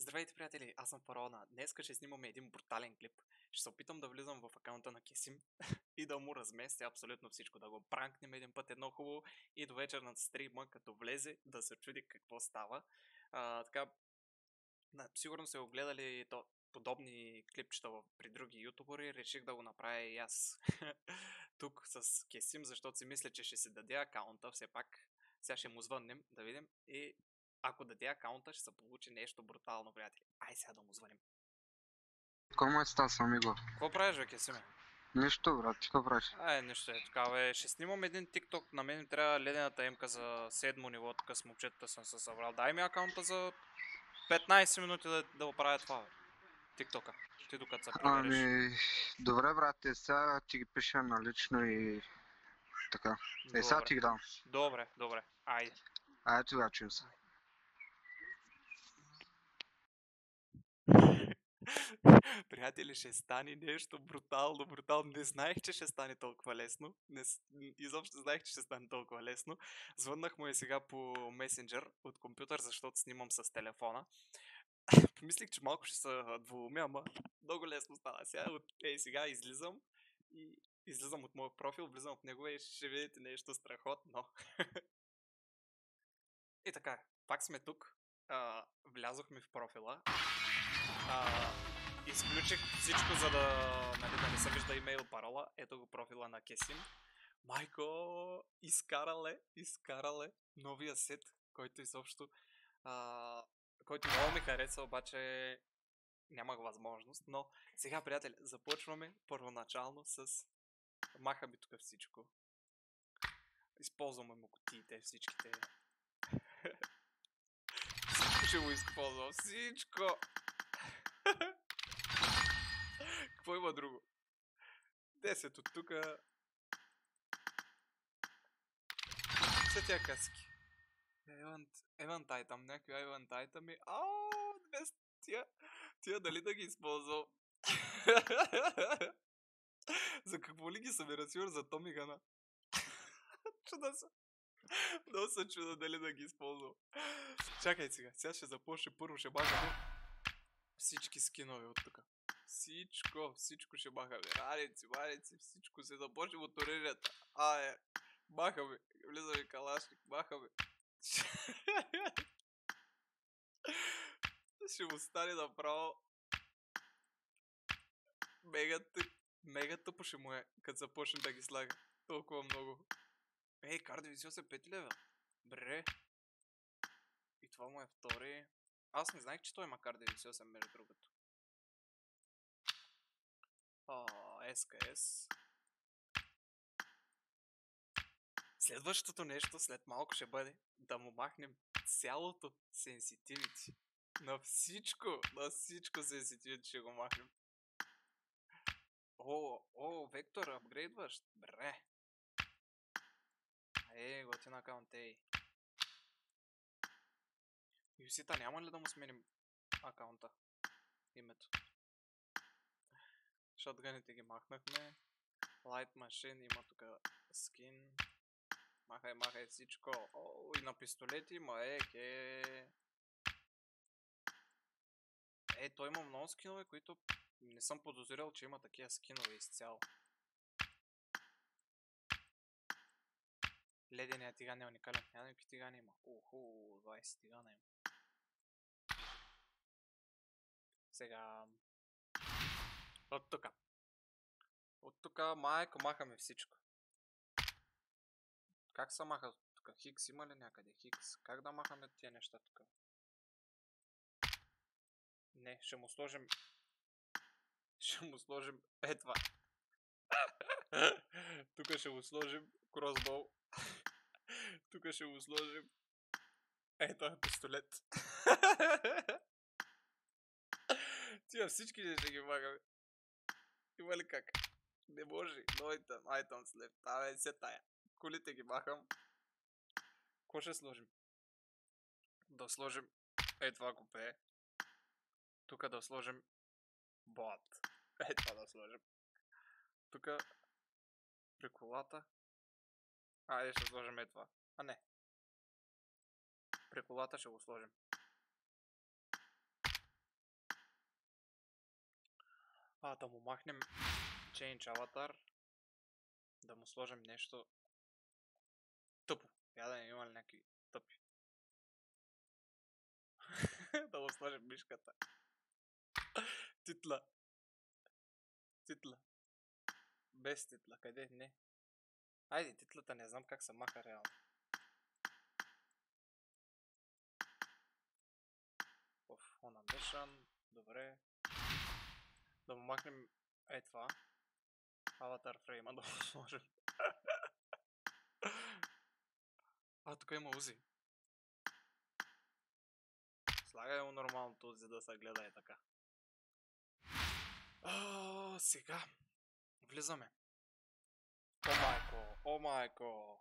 Здравейте, приятели! Аз съм Фараона. Днеска ще снимаме един брутален клип. Ще се опитам да влизам в акаунта на Кесим и да му разместя абсолютно всичко. Да го пранкнем един път едно хубаво и до вечер на стрима, като влезе, да се чуди какво става. Така, сигурно се огледали подобни клипчета при други ютубери. Реших да го направя и аз тук с Кесим, защото си мисля, че ще се даде акаунта все пак. Сега ще му звъннем да видим и ако даде акаунта, ще се получи нещо брутално, приятели. Ай сега да му звъним. ¿Cómo estás, amigo? Какво правиш, бе, Кесиме? Нищо, брат, ти какво правиш? Нищо е така, бе. Ще снимам един тикток. На мен ми трябва ледената емка за 7 ниво, тук с момчетата съм се събрал. Дай ми акаунта за 15 минути да го правя това, бе. Тиктока. Ти докато се прибереш. Добре, брат, сега ти ги пиша налично и така. Сега ти ги дам. Добре. Айде. Айде тогава, чуем се. Приятели, ще стане нещо брутално. Не знаех, че ще стане толкова лесно. Изобщо знаех, че ще стане толкова лесно. Звъннах му и сега по месенджер от компютър, защото снимам с телефона. Помислих, че малко ще се двоумя, ама много лесно стана. Сега излизам и излизам от моят профил, влизам в него и ще видите нещо страхотно. И така, пак сме тук. Влязохме в профила. Изключих всичко, за да не се вижда имейл парола. Ето го профила на Кесим. Майко, изкарале новия сет, който изобщо който много ми хареса, обаче нямах възможност. Но сега, приятели, започваме първоначално с махаме тук всичко. Използваме му кутиите, всичките. Всичко ще го използвам. Всичко! Какво има друго? 10 от тука. Са тя каски. Евент айтъм, някакви евент айтъми. 200. Тия дали да ги използвам? За какво ли ги събира? Сигурно за Томи Гана. Чуда се. Много се чуда дали да ги използвам. Чакай сега. Сега ще започне. Първо ще бахаме всички скинове от тук. Всичко ще бахаме. Радици, всичко се започне от оръжията. Бахаме. Влизаме калашник. Бахаме. Ще му стане направо мега тъпо ще му е, като започне да ги слага толкова много. Кар 98 5 лева. Бре. И това му е втори. Аз не знаех, че той има кар 98 между другото. СКС. Следващото нещо след малко ще бъде да му махнем цялото sensitivity. На всичко sensitivity ще го махнем. Вектор, апгрейдващ. Бре. Готин акаунт, Юсита, няма ли да му сменим акаунта? Името. Шотганите ги махнахме. Light Machine има тук скин. Махай всичко. И на пистолети има той има много скинове, които не съм подозирал, че има такива скинове изцяло. Леденият тиган е уникален. Някакви тигани има. 20 тигана има. Сега... От тук майко махаме всичко. Как се маха тук? Хикс има ли някъде? Хикс. Как да махаме тия неща тук? Не, ще му сложим това. Тук ще му сложим кросбол. Тук ще му сложим това пистолет. Тия всички ще ги махаме. Има ли как? Не може. No items left. Се тая. Колите ги махам. Ко ще сложим? Да сложим това купе. Тук да сложим бот. Това да сложим. Тук при колата. Ще сложим това. Не. При колата ще го сложим. Да му махнем Change Avatar. Да му сложим нещо тъпо. Я да не има ли някакви тъпи. Да му сложим мишката. Титла. Титла. Без титла. Къде? Не. Айде, титлата не знам как се маха реално. On a mission. Добре. Да му махнем това. Аватар фрейма да му сложим. Тук има узи. Слагай му нормалното узи да се гледа така. Сега. Влизаме. О майко.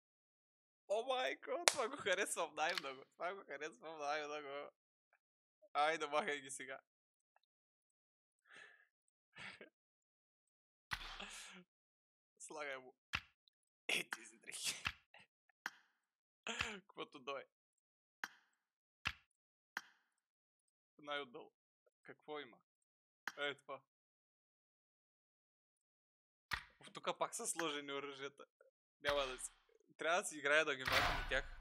Това го харесвам най-много. Айде, махай ги сега. Слагай му. Тези дрехи. Каквото дой. Най-отдолу. Какво има? Това. Тук пак са сложени оръжията. Няма да си. Трябва да си играя да ги махам тях.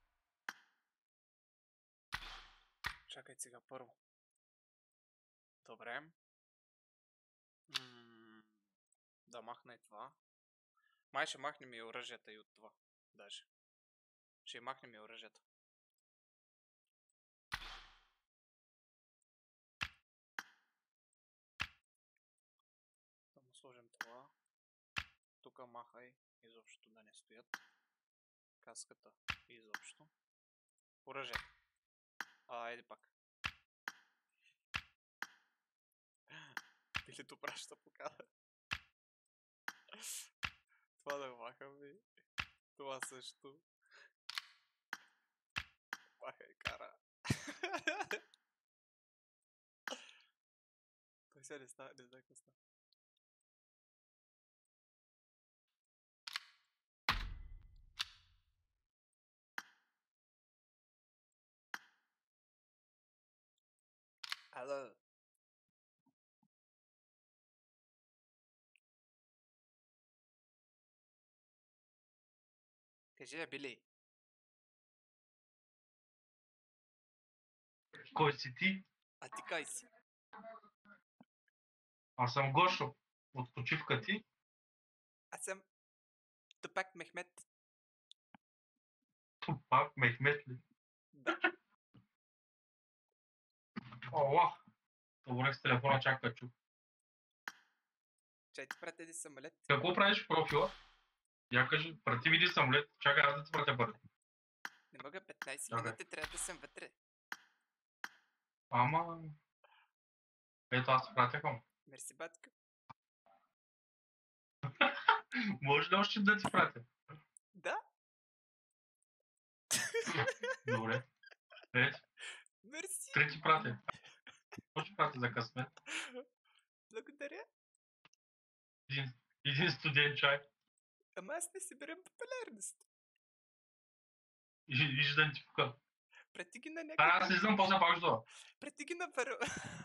Чакай сега първо. Добре. Да махна и това. Май ще махнем и оръжията и от това. Даже. Ще махнем и оръжията. Да му сложим това. Тук махай. Изобщо да не стоят. Каската изобщо. Оръжията. Айде пак. Билито праща покана. Това да махаме. Това също. Махай кара. Той сега не знае какво става. Ало. Кажи я, Били. Кой си ти? Ти кой си? Аз съм Гошо. От почивка ти? Аз съм Тупак Мехмет. Тупак Мехмет ли? Да. Ова! Добре, с телефона чака чух. Чай ти пратя един самолет. Какво правиш в профила? Я кажи, прати ми един самолет. Чакай, аз да ти пратя първи. Не мога 15 минути, трябва да съм вътре. Ама... Ето аз ти пратя към. Мерси, батка. Може ли още да ти пратя? Да. Добре. Ето. Мерси. Трети пратя. Може пратя за късмет. Благодаря. Един студент чай. Ама аз не събирам популярност. Виждам ти пука. Прати ги на някакъв... Аз излизам, после пак ждова. Прати ги на фараона.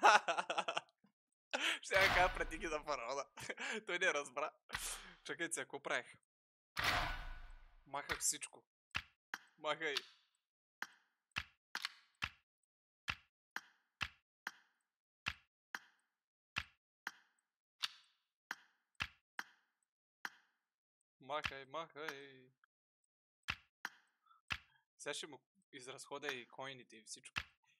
Ще я кажа, прати ги на фараона. Той не разбра. Чакайте се, ако правих. Махах всичко. Махай. Махай. Сега ще му изразходя и коините и всичко.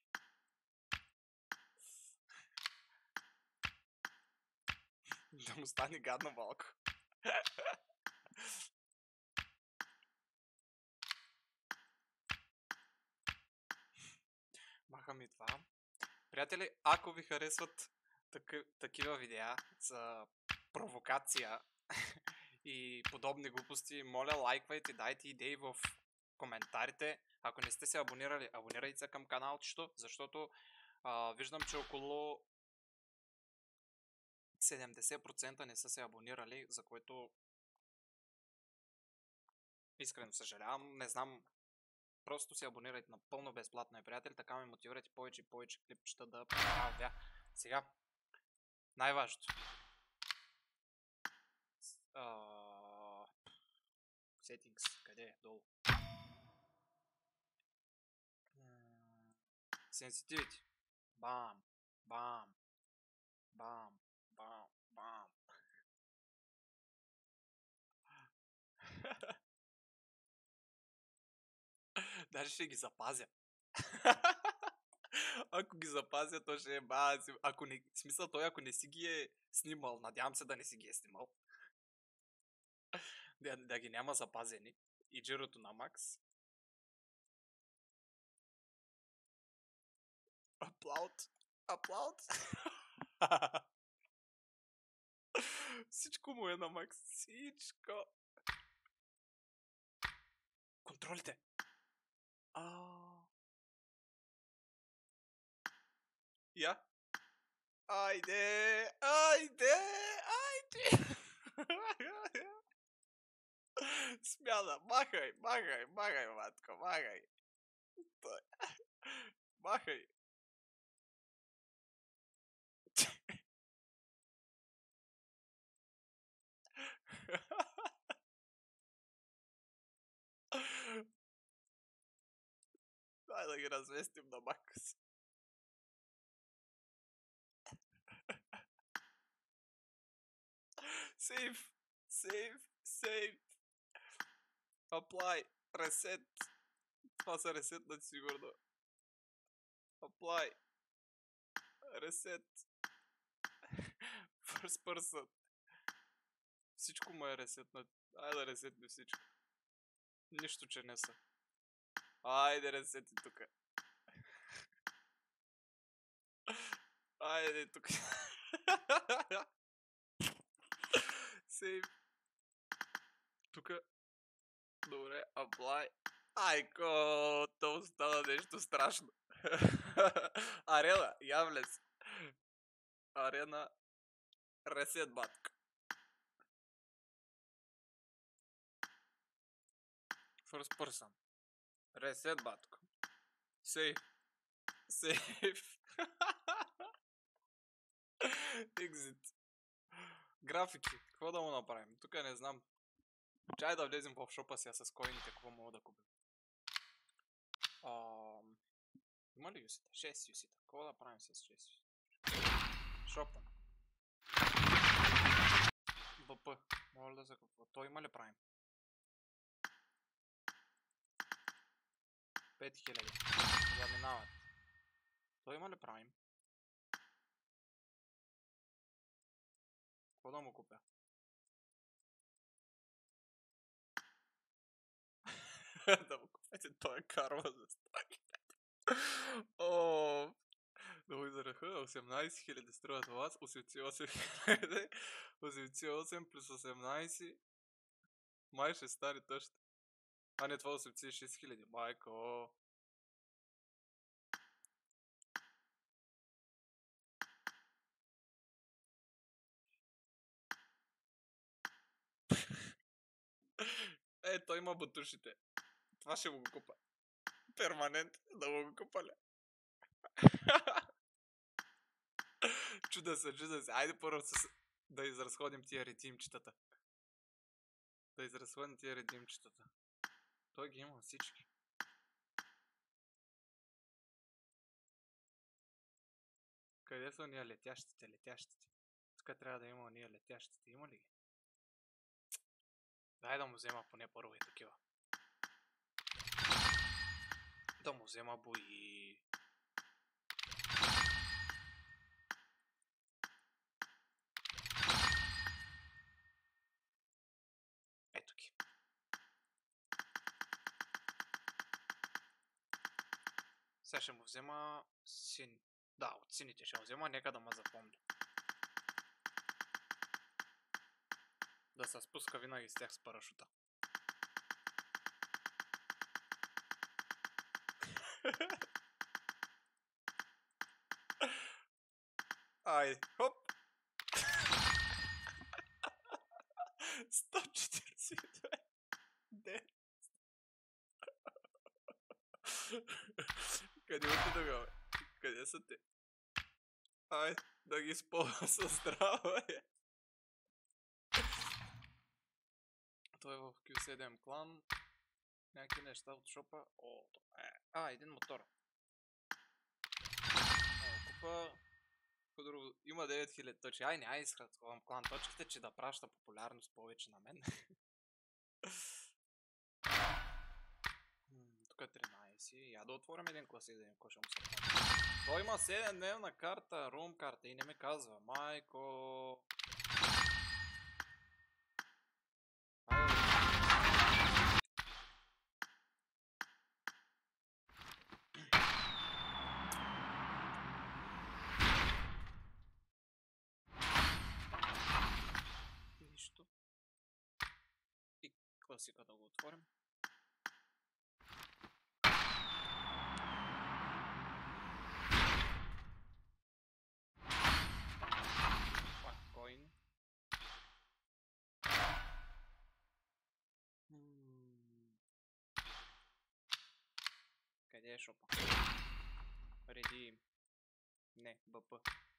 Да му стане гадно малко. Махам и това. Приятели, ако ви харесват такива видеа за провокация и подобни глупости, моля, лайквайте, дайте идеи в коментарите. Ако не сте се абонирали, абонирайте се към каналчето, защото виждам, че около 70% не са се абонирали, за което искрено съжалявам. Не знам, просто се абонирайте напълно безплатно, приятели, така ме мотивирате повече и повече клипчета да правя. Сега, Най-важното. Settings, къде е? Долу. Sensitivity. Бам, бам, бам, бам, бам. Даже ще ги запазя. Ако ги запазя, то ще е бази. Ако не, в смисъл той, ако не си ги е снимал, надявам се да не си ги е снимал. Да ги няма запазени. И джирото на Макс. Аплауд. Аплауд. Всичко му е на Макс. Всичко. Контролите. Я. Айде. Айде. Айде. Смяна. Махай. Махай. Махай, матко. Махай. Махай. Дай да ги разместим на Макс. Сейв. Сейв. Сейв. Apply. Reset. Това са ресетнати сигурно. Apply. Reset. First person. Всичко му е ресетнат. Айде да ресетни всичко. Нищо, че не са. Айде ресети тука. Айде тук. Сейв. Тука. Добре, apply. Айко, то става нещо страшно. Арена, я влез. Арена. Ресет, батка. First person. Ресет, батко. Сейв. Сейв. Exit. Графики. Какво да му направим? Тук не знам. Чай да влезем в шопа сега с коините, какво мога да купим. Има ли юсита? 6 юсита. Какво да правим с 6 юсита? Шопа. БП. Моля да за какво? Той има ли правим? 5000. Заминават. Той има ли правим? Какво да му купя? Да му купете той карва за стаки. Да го израха. 18 000 струват у вас. 88 000. 88 плюс 18. Май ще стане точно. А не, това 86 000. Майко. Той има бутушите. Това ще му го купа. Перманент. Да му го купа ли? Чуда се. Айде първо да изразходим тия редимчетата. Той ги има всички. Къде са уния летящите? Тук трябва да има уния летящите. Има ли ги? Дай да му взема поне първо и такива. Да му взема бои. Ето ги. Сега ще му взема син. Да, от сините ще му взема, нека да ме запомня. Да се спуска винаги с тях с парашута. Ай, хоп! 142. Де? Къде отидоха, бе? Къде са те? Ай, да ги използва със здраве. Той е в Q7 клан. Някакви неща от шопа. О, един мотор. Купа. Друго, има 9000 точки. Ай, не, изхвам клан точките, че да праща популярност повече на мен. Тук е 13. Я да отворим един класик, да видим какво ще му се прави. Той има 7-дневна карта, рум карта и не ме казва. Майко. Нищо. И класика да го отворим. Пак коин. Къде е шопа? Реди. Не, БП.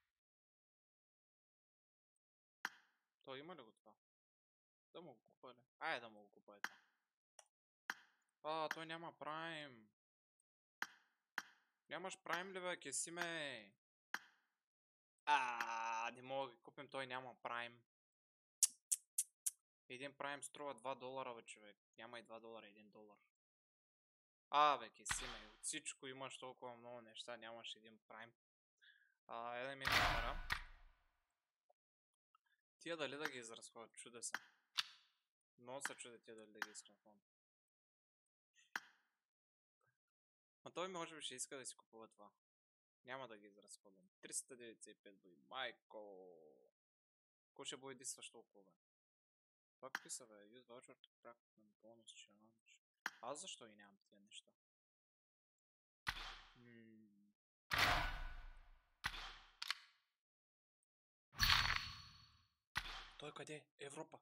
Той има ли го това? Да му го купа ли? Айде да му го купа това. Той няма прайм. Нямаш прайм ли, бе? Кеси ме. Не мога да купим, той няма прайм. Един прайм струва 2 долара, бе, човек. Няма и 2 долара, 1 долар. Бе, кеси ме. От всичко имаш толкова много неща, нямаш един прайм. Да ми напара. Тия дали да ги изразходят? Чуда се. Много се чудя тия дали да ги изразходят. Той може би ще иска да си купува това. Няма да ги изразходвам. 395 бои. Майко. Ко ще бои дисваш толкова, бе? Това какви са, бе? Use voucher to track на бонус challenge. Аз защо и нямам тия неща? Той къде е? Европа.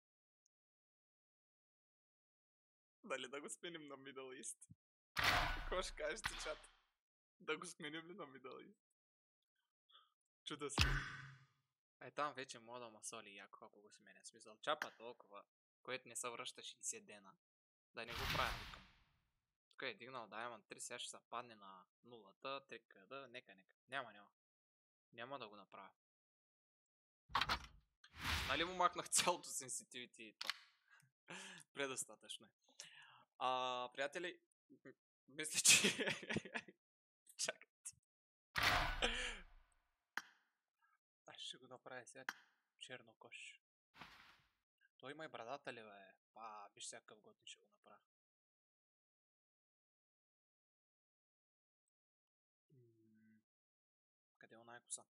Дали да го сменим на Middle East? Какво ще кажеш ти, чат? Да го сменим ли на Middle East? Чуда се. Там вече мога да масоли яко, ако го сменя. Смисъл, чапа толкова, което не се връща 60 дена. Да не го правя, викам. Тук е дигнал Diamond 3, сега ще се падне на нулата, 3 къда, нека. Няма. Няма да го направя. Нали му махнах цялото sensitivity и това? Предостатъчно е. Приятели, мисля, че... Чакайте. Ще го направя сега чернокош. Той има и брадата ли, бе? Виж сега какъв готин ще го направя. Къде е оная коса?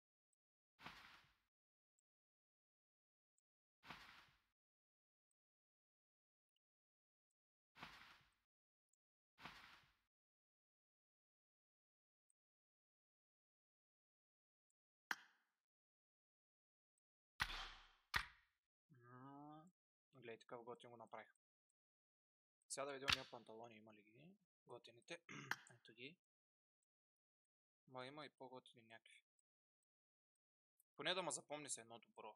Гледайте какъв готин го направих. Сега да видим ние панталони има ли ги. Готините. Ето ги. Има и по-готини някакви. Поне да ме запомни се едно добро.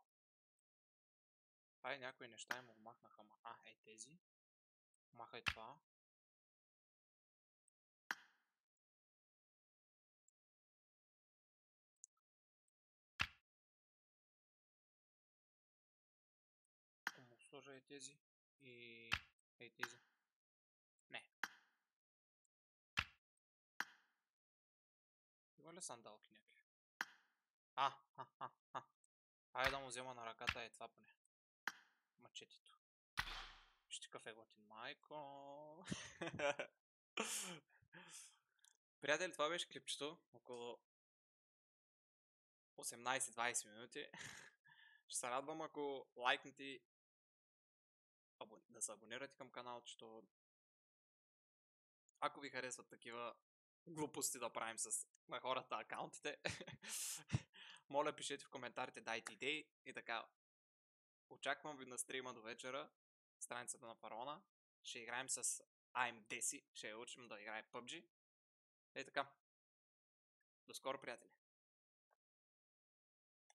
Някои неща им го махнаха. Тези. Махай това. Сложа тези. И тези. Не. Има ли сандалки някакви? Айде да му взема на ръката това поне. Мачетето. Вижте какъв е готин, майко. Приятели, това беше клипчето. Около 18-20 минути. Ще се радвам, ако лайкнете да се абонирате към каналчето. Ако ви харесват такива глупости да правим на хората акаунтите, моля пишете в коментарите, дайте идеи и така. Очаквам ви на стрима до вечера, страницата на Фараона. Ще играем с I'm Desi, ще я учим да играе PUBG. Така. До скоро, приятели!